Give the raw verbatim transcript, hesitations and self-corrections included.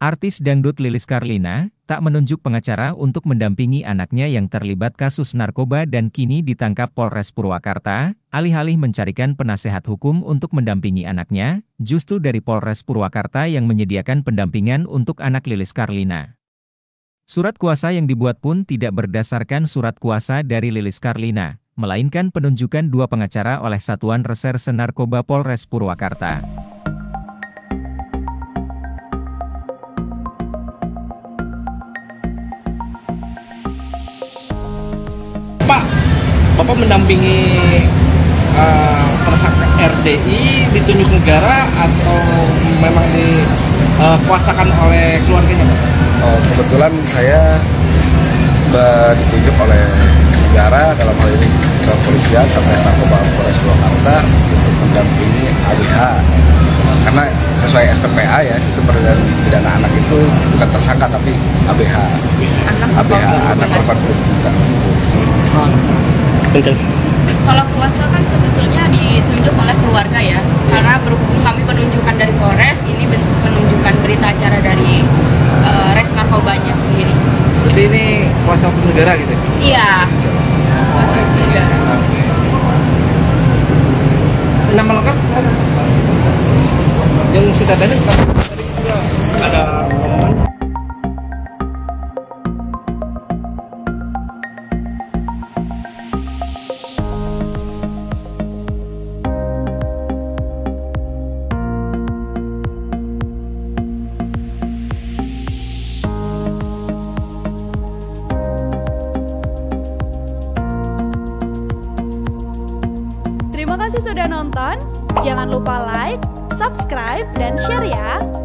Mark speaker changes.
Speaker 1: Artis dangdut Lilis Carlina, tak menunjuk pengacara untuk mendampingi anaknya yang terlibat kasus narkoba dan kini ditangkap Polres Purwakarta, alih-alih mencarikan penasehat hukum untuk mendampingi anaknya, justru dari Polres Purwakarta yang menyediakan pendampingan untuk anak Lilis Carlina. Surat kuasa yang dibuat pun tidak berdasarkan surat kuasa dari Lilis Carlina, melainkan penunjukan dua pengacara oleh Satuan Reserse Narkoba Polres Purwakarta.
Speaker 2: Pak, Bapak mendampingi uh, tersangka R D I ditunjuk negara atau memang dikuasakan uh, oleh keluarganya, Pak?
Speaker 3: Oh, kebetulan saya ditunjuk oleh negara, dalam hal ini kepolisian sampai Narkoba Polres Purwakarta untuk mendampingi A B H. Karena sesuai S P P A ya, sistem peradilan pidana anak itu bukan tersangka tapi A B H. A B H, anak korban bukan.
Speaker 4: Kalau kuasa kan sebetulnya ditunjuk oleh keluarga ya, karena berhubung kami penunjukan dari Polres, ini bentuk penunjukan berita acara dari uh, Res Narkobanya sendiri.
Speaker 2: Jadi ini kuasa hukum negara gitu?
Speaker 4: Iya, kuasa hukum negara.
Speaker 2: Nama lengkap? Yang kita tadi tadi juga ada omongan.
Speaker 5: Terima kasih sudah nonton. Jangan lupa like, subscribe, dan share ya.